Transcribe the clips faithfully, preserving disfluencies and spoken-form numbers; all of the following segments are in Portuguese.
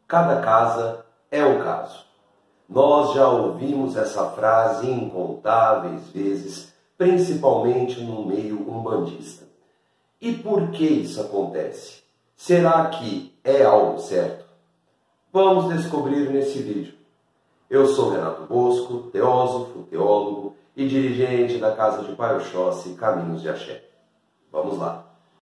cada casa é um caso. Nós já ouvimos essa frase incontáveis vezes, principalmente no meio umbandista. E por que isso acontece? Será que é algo certo? Vamos descobrir nesse vídeo. Eu sou Renato Bosco, teósofo, teólogo e dirigente da Casa de Pai Oxóssi Caminhos de Axé. Vamos lá.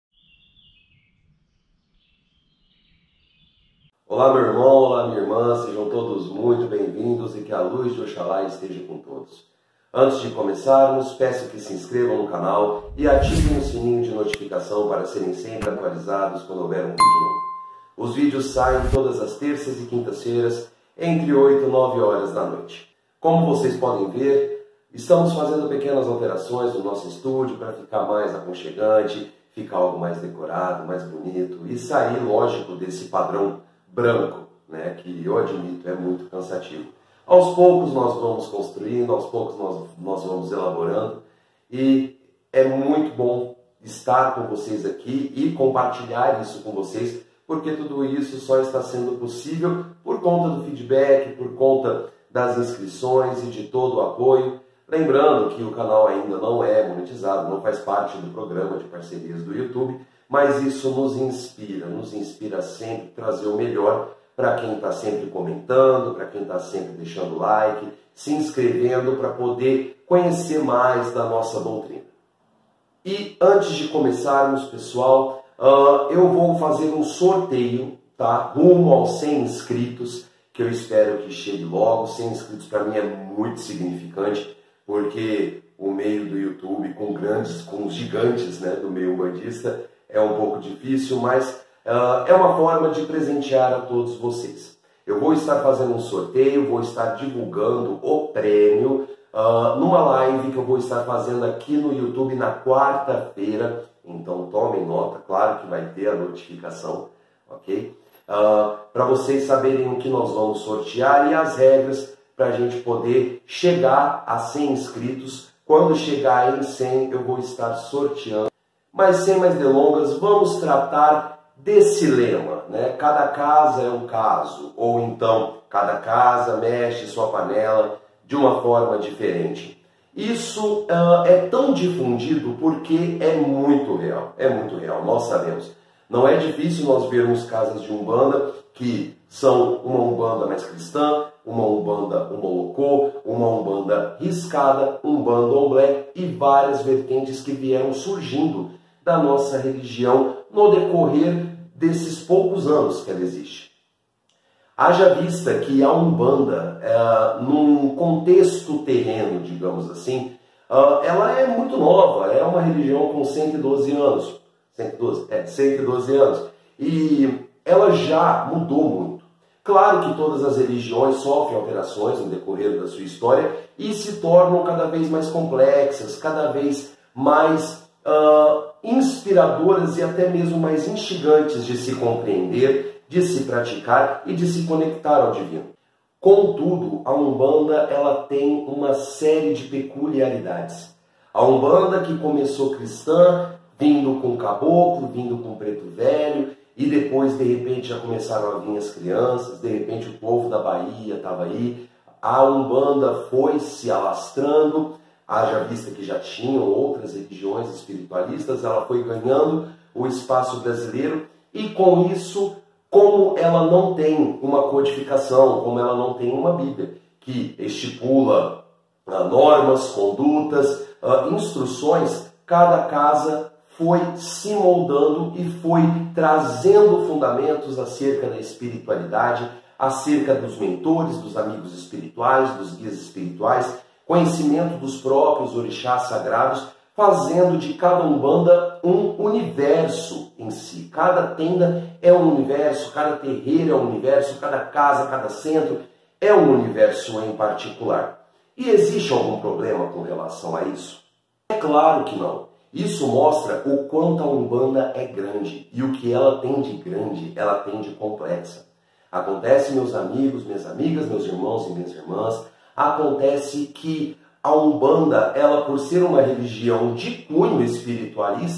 Olá meu irmão, olá minha irmã, sejam todos muito bem-vindos e que a luz de Oxalá esteja com todos. Antes de começarmos, peço que se inscrevam no canal e ativem o sininho de notificação para serem sempre atualizados quando houver um vídeo novo. Os vídeos saem todas as terças e quintas-feiras, entre oito e nove horas da noite. Como vocês podem ver, estamos fazendo pequenas alterações no nosso estúdio para ficar mais aconchegante, ficar algo mais decorado, mais bonito e sair, lógico, desse padrão branco, né, que eu admito é muito cansativo. Aos poucos nós vamos construindo, aos poucos nós, nós vamos elaborando e é muito bom estar com vocês aqui e compartilhar isso com vocês, porque tudo isso só está sendo possível por conta do feedback, por conta das inscrições e de todo o apoio. Lembrando que o canal ainda não é monetizado, não faz parte do programa de parcerias do YouTube, mas isso nos inspira, nos inspira sempre a trazer o melhor para quem está sempre comentando, para quem está sempre deixando like, se inscrevendo para poder conhecer mais da nossa doutrina. E antes de começarmos, pessoal, uh, eu vou fazer um sorteio, tá? Rumo aos cem inscritos, que eu espero que chegue logo. cem inscritos para mim é muito significante, porque o meio do YouTube com grandes, com os gigantes, né, do meio umbandista é um pouco difícil, mas uh, é uma forma de presentear a todos vocês. Eu vou estar fazendo um sorteio, vou estar divulgando o prêmio uh, numa live que eu vou estar fazendo aqui no YouTube na quarta-feira. Então tomem nota, claro que vai ter a notificação, ok? Uh, para vocês saberem o que nós vamos sortear e as regras para a gente poder chegar a cem inscritos. Quando chegar em cem eu vou estar sorteando. Mas sem mais delongas, vamos tratar desse lema, né? Cada casa é um caso, ou então cada casa mexe sua panela de uma forma diferente. Isso uh, é tão difundido porque é muito real, é muito real, nós sabemos. Não é difícil nós vermos casas de umbanda que são uma umbanda mais cristã, uma umbanda umolocô, uma umbanda riscada, umbanda omblé e várias vertentes que vieram surgindo da nossa religião no decorrer desses poucos anos que ela existe. Haja vista que a Umbanda, é, num contexto terreno, digamos assim, é, ela é muito nova, é uma religião com cento e doze anos, cento e doze? É, cento e doze anos, e ela já mudou muito. Claro que todas as religiões sofrem alterações no decorrer da sua história e se tornam cada vez mais complexas, cada vez mais Uh, inspiradoras e até mesmo mais instigantes de se compreender, de se praticar e de se conectar ao divino. Contudo, a Umbanda ela tem uma série de peculiaridades. A Umbanda que começou cristã, vindo com caboclo, vindo com preto velho, e depois de repente já começaram a vir as crianças, de repente o povo da Bahia estava aí, a Umbanda foi se alastrando. Haja vista que já tinham outras religiões espiritualistas, ela foi ganhando o espaço brasileiro e com isso, como ela não tem uma codificação, como ela não tem uma Bíblia que estipula uh, normas, condutas, uh, instruções, cada casa foi se moldando e foi trazendo fundamentos acerca da espiritualidade, acerca dos mentores, dos amigos espirituais, dos guias espirituais, conhecimento dos próprios orixás sagrados, fazendo de cada umbanda um universo em si. Cada tenda é um universo, cada terreiro é um universo, cada casa, cada centro é um universo em particular. E existe algum problema com relação a isso? É claro que não. Isso mostra o quanto a Umbanda é grande e o que ela tem de grande, ela tem de complexa. Acontece, meus amigos, minhas amigas, meus irmãos e minhas irmãs, acontece que a Umbanda, ela por ser uma religião de cunho espiritualista,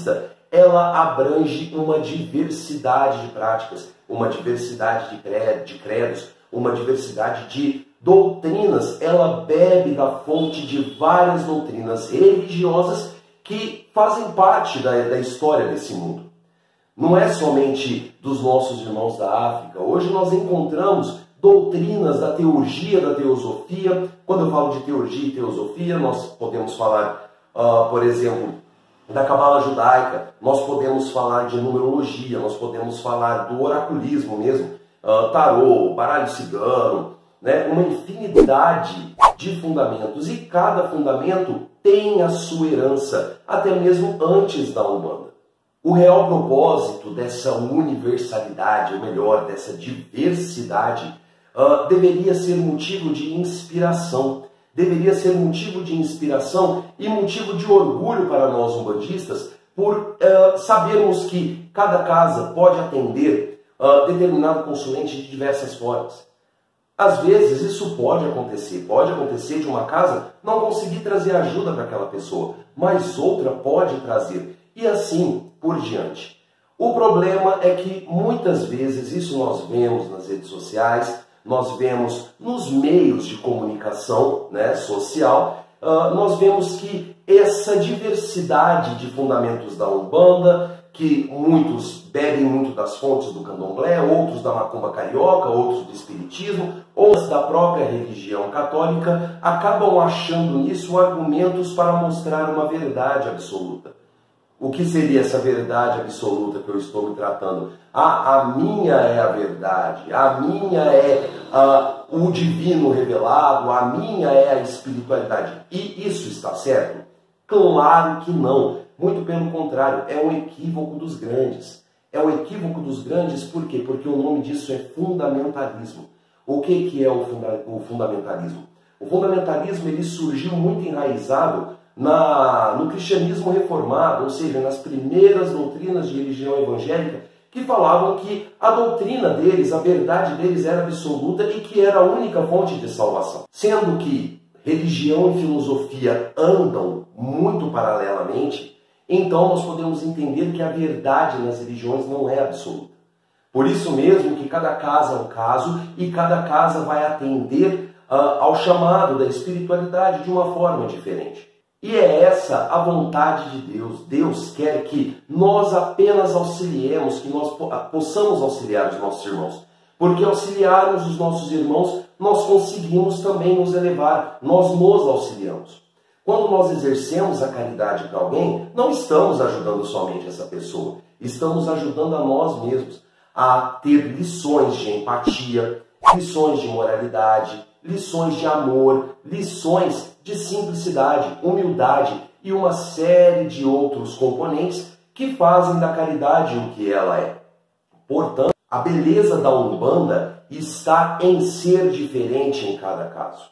ela abrange uma diversidade de práticas, uma diversidade de credos, uma diversidade de doutrinas. Ela bebe da fonte de várias doutrinas religiosas que fazem parte da, da história desse mundo. Não é somente dos nossos irmãos da África. Hoje nós encontramos doutrinas da teurgia, da teosofia. Quando eu falo de teurgia e teosofia, nós podemos falar, uh, por exemplo, da cabala judaica, nós podemos falar de numerologia, nós podemos falar do oraculismo mesmo, uh, tarô, baralho cigano, né? Uma infinidade de fundamentos, e cada fundamento tem a sua herança, até mesmo antes da Umbanda. O real propósito dessa universalidade, ou melhor, dessa diversidade, uh, deveria ser motivo de inspiração. Deveria ser motivo de inspiração e motivo de orgulho para nós umbandistas, por uh, sabermos que cada casa pode atender uh, determinado consulente de diversas formas. Às vezes isso pode acontecer, pode acontecer de uma casa não conseguir trazer ajuda para aquela pessoa, mas outra pode trazer, e assim por diante. O problema é que muitas vezes, isso nós vemos nas redes sociais, nós vemos nos meios de comunicação, né, social, uh, nós vemos que essa diversidade de fundamentos da Umbanda, que muitos bebem muito das fontes do candomblé, outros da macumba carioca, outros do espiritismo, outros da própria religião católica, acabam achando nisso argumentos para mostrar uma verdade absoluta. O que seria essa verdade absoluta que eu estou me tratando? Ah, a minha é a verdade, a minha é ah, o divino revelado, a minha é a espiritualidade. E isso está certo? Claro que não. Muito pelo contrário, é um equívoco dos grandes. É um equívoco dos grandes, por quê? Porque o nome disso é fundamentalismo. O que, que é o, funda o fundamentalismo? O fundamentalismo ele surgiu muito enraizado Na, no cristianismo reformado, ou seja, nas primeiras doutrinas de religião evangélica, que falavam que a doutrina deles, a verdade deles era absoluta e que era a única fonte de salvação. Sendo que religião e filosofia andam muito paralelamente, então nós podemos entender que a verdade nas religiões não é absoluta. Por isso mesmo que cada casa é um caso e cada casa vai atender uh, ao chamado da espiritualidade de uma forma diferente. E é essa a vontade de Deus. Deus quer que nós apenas auxiliemos, que nós possamos auxiliar os nossos irmãos. Porque auxiliarmos os nossos irmãos, nós conseguimos também nos elevar, nós nos auxiliamos. Quando nós exercemos a caridade para alguém, não estamos ajudando somente essa pessoa, estamos ajudando a nós mesmos a ter lições de empatia, lições de moralidade, lições de amor, lições de simplicidade, humildade e uma série de outros componentes que fazem da caridade o que ela é. Portanto, a beleza da Umbanda está em ser diferente em cada caso.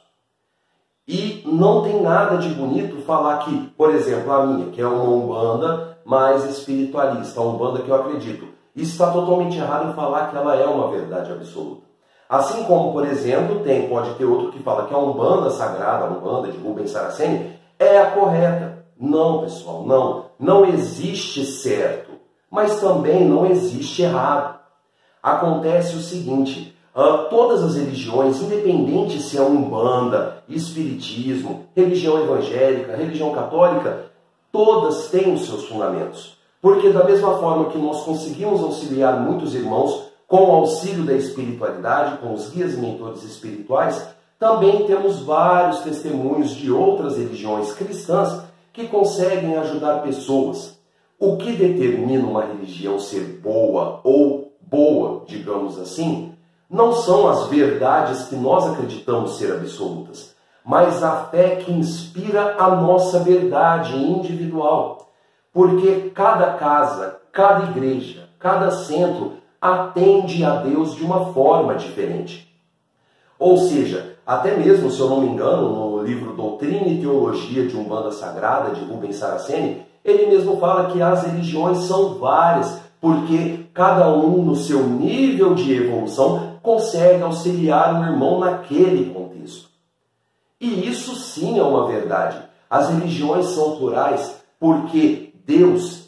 E não tem nada de bonito falar que, por exemplo, a minha, que é uma Umbanda mais espiritualista, a Umbanda que eu acredito, está totalmente errado em falar que ela é uma verdade absoluta. Assim como, por exemplo, tem, pode ter outro que fala que a Umbanda sagrada, a Umbanda de Rubens Saraceni, é a correta. Não, pessoal, não. Não existe certo, mas também não existe errado. Acontece o seguinte, uh, todas as religiões, independente se é Umbanda, Espiritismo, religião evangélica, religião católica, todas têm os seus fundamentos. Porque da mesma forma que nós conseguimos auxiliar muitos irmãos com o auxílio da espiritualidade, com os guias e mentores espirituais, também temos vários testemunhos de outras religiões cristãs que conseguem ajudar pessoas. O que determina uma religião ser boa ou boa, digamos assim, não são as verdades que nós acreditamos ser absolutas, mas a fé que inspira a nossa verdade individual. Porque cada casa, cada igreja, cada centro atende a Deus de uma forma diferente. Ou seja, até mesmo, se eu não me engano, no livro Doutrina e Teologia de Umbanda Sagrada, de Rubens Saraceni, ele mesmo fala que as religiões são várias, porque cada um, no seu nível de evolução, consegue auxiliar um irmão naquele contexto. E isso sim é uma verdade. As religiões são plurais porque Deus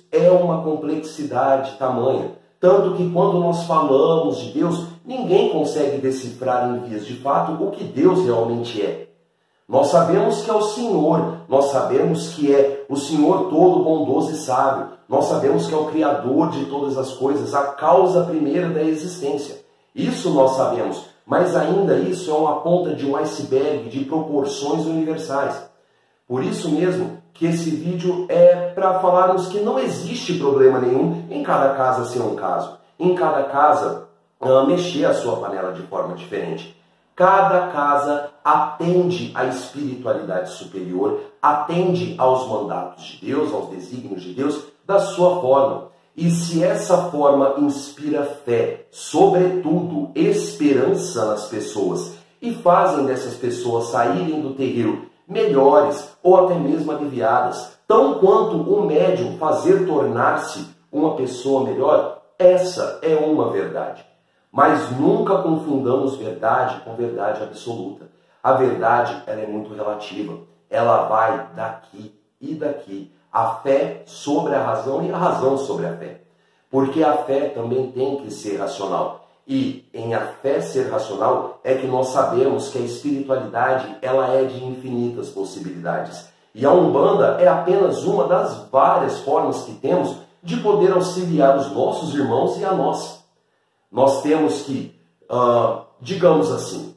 é uma complexidade tamanha, tanto que quando nós falamos de Deus, ninguém consegue decifrar em vias de fato o que Deus realmente é. Nós sabemos que é o Senhor, nós sabemos que é o Senhor todo bondoso e sábio, nós sabemos que é o Criador de todas as coisas, a causa primeira da existência. Isso nós sabemos, mas ainda isso é uma ponta de um iceberg de proporções universais. Por isso mesmo que esse vídeo é para falarmos que não existe problema nenhum em cada casa ser um caso, em cada casa uh, mexer a sua panela de forma diferente. Cada casa atende à espiritualidade superior, atende aos mandatos de Deus, aos desígnios de Deus, da sua forma. E se essa forma inspira fé, sobretudo esperança nas pessoas, e fazem dessas pessoas saírem do terreiro melhores ou até mesmo aliviadas, tão quanto o médium fazer tornar-se uma pessoa melhor, essa é uma verdade. Mas nunca confundamos verdade com verdade absoluta. A verdade, ela é muito relativa. Ela vai daqui e daqui. A fé sobre a razão e a razão sobre a fé. Porque a fé também tem que ser racional. E em a fé ser racional é que nós sabemos que a espiritualidade ela é de infinitas possibilidades. E a Umbanda é apenas uma das várias formas que temos de poder auxiliar os nossos irmãos e a nós. Nós temos que, uh, digamos assim,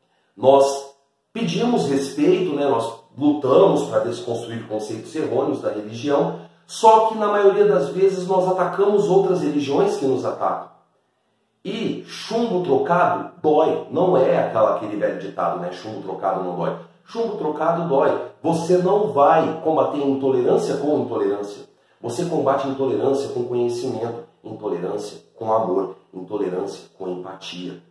nós pedimos respeito, né? Nós lutamos para desconstruir conceitos errôneos da religião, só que na maioria das vezes nós atacamos outras religiões que nos atacam. E chumbo trocado dói, não é aquela, aquele velho ditado, né? Chumbo trocado não dói. Chumbo trocado dói. Você não vai combater intolerância com intolerância. Você combate intolerância com conhecimento, intolerância com amor, intolerância com empatia.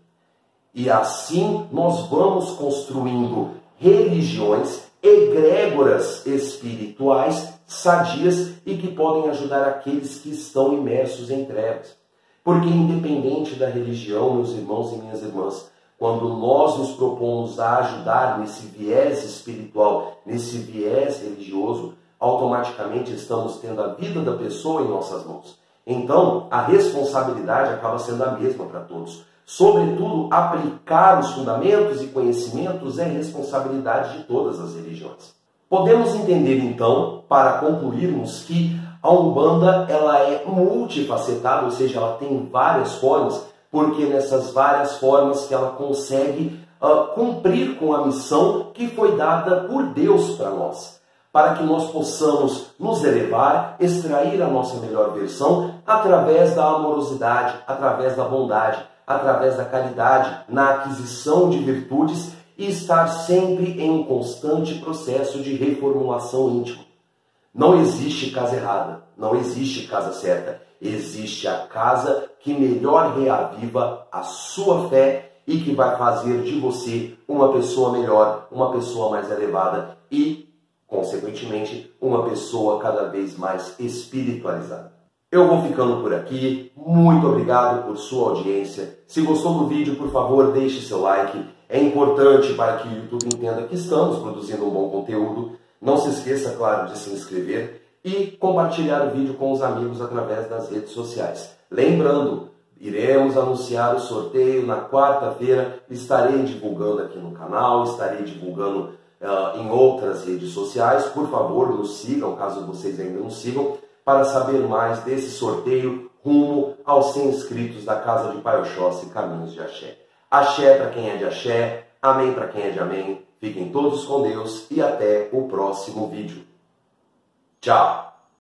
E assim nós vamos construindo religiões egrégoras espirituais sadias e que podem ajudar aqueles que estão imersos em trevas. Porque independente da religião, meus irmãos e minhas irmãs, quando nós nos propomos a ajudar nesse viés espiritual, nesse viés religioso, automaticamente estamos tendo a vida da pessoa em nossas mãos. Então, a responsabilidade acaba sendo a mesma para todos. Sobretudo, aplicar os fundamentos e conhecimentos é responsabilidade de todas as religiões. Podemos entender, então, para concluirmos, que a Umbanda ela é multifacetada, ou seja, ela tem várias formas, porque nessas várias formas que ela consegue uh, cumprir com a missão que foi dada por Deus para nós, para que nós possamos nos elevar, extrair a nossa melhor versão através da amorosidade, através da bondade, através da caridade, na aquisição de virtudes e estar sempre em um constante processo de reformulação íntima. Não existe casa errada, não existe casa certa. Existe a casa que melhor reaviva a sua fé e que vai fazer de você uma pessoa melhor, uma pessoa mais elevada e, consequentemente, uma pessoa cada vez mais espiritualizada. Eu vou ficando por aqui. Muito obrigado por sua audiência. Se gostou do vídeo, por favor, deixe seu like. É importante para que o YouTube entenda que estamos produzindo um bom conteúdo. Não se esqueça, claro, de se inscrever e compartilhar o vídeo com os amigos através das redes sociais. Lembrando, iremos anunciar o sorteio na quarta-feira, estarei divulgando aqui no canal, estarei divulgando uh, em outras redes sociais. Por favor, nos sigam, caso vocês ainda não sigam, para saber mais desse sorteio rumo aos cem inscritos da Casa de Pai Oxóssi e Caminhos de Axé. Axé para quem é de Axé, amém para quem é de amém. Fiquem todos com Deus e até o próximo vídeo. Tchau!